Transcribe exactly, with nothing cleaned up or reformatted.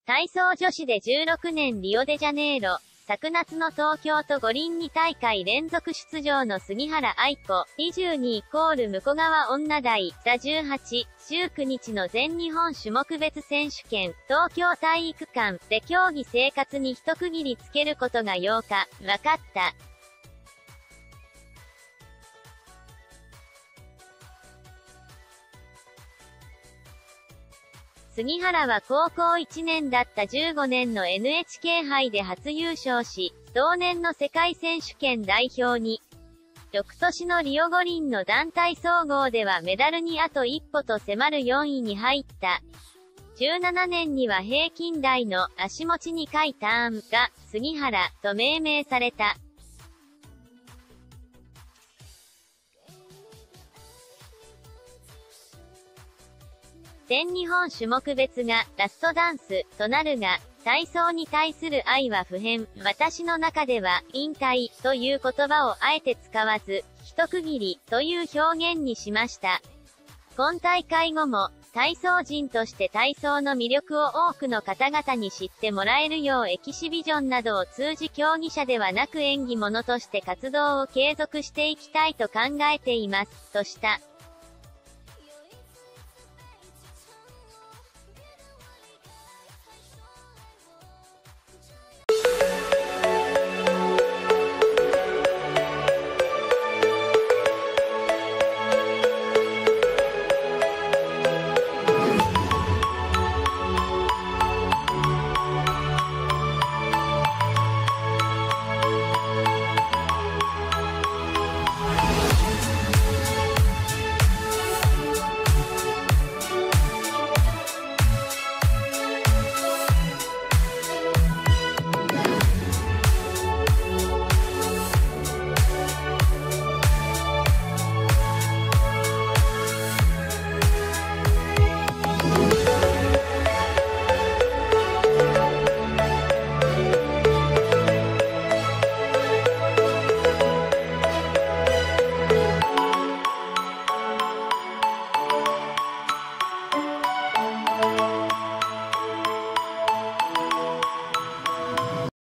体操女子でじゅうろくねんリオデジャネイロ、昨夏の東京と五輪に大会連続出場の杉原愛子、にじゅうにイコール向川女大、座じゅうはち、じゅうくにちの全日本種目別選手権、東京体育館で競技生活に一区切りつけることがようか、分かった。杉原は高校いちねんだったじゅうごねんの エヌエイチケー 杯で初優勝し、同年の世界選手権代表に。翌年のリオ五輪の団体総合ではメダルにあと一歩と迫るよんいに入った。じゅうななねんには平均台の足持ちにかいターンが杉原と命名された。全日本種目別がラストダンスとなるが、体操に対する愛は不変。私の中では引退という言葉をあえて使わず、一区切りという表現にしました。今大会後も体操人として体操の魅力を多くの方々に知ってもらえるようエキシビジョンなどを通じ競技者ではなく演技者として活動を継続していきたいと考えています、とした。